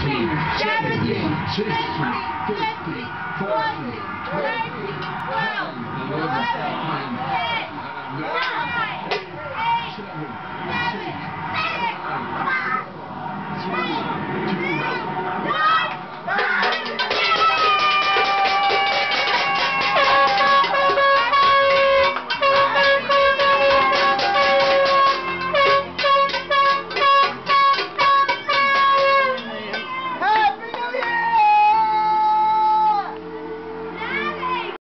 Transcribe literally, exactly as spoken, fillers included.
sixteen, seventeen, sixteen, fifteen, fourteen, thirteen, twelve, eleven, ten, nine,